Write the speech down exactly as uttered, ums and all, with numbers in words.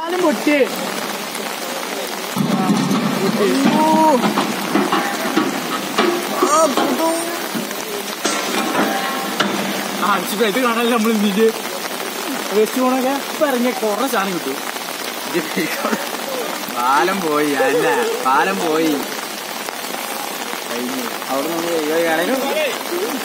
പൊട്ടി ഇത് കാണാനല്ലേ നമ്മൾ ഇതിന്റെ വേസ്റ്റ് പോണൊക്കെ ഇപ്പൊ ഇറങ്ങിയ കുറെ സാധനം കിട്ടും. പാലം പോയി അല്ല പാലം പോയി കഴിഞ്ഞു അവിടെ നമ്മൾ